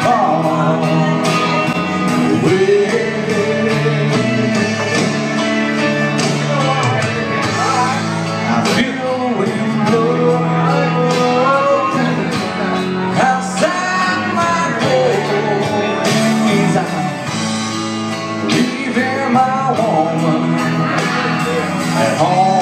far away. I feel the wind blow outside my doors. I'm leaving my woman at home.